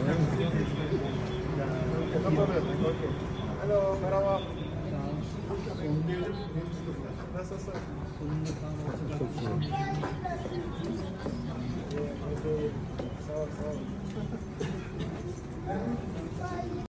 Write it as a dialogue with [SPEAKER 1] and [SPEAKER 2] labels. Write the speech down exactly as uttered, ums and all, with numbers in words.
[SPEAKER 1] Alo, merhaba. Nasılsın?
[SPEAKER 2] Çok iyi.
[SPEAKER 1] Sağ ol, sağ ol.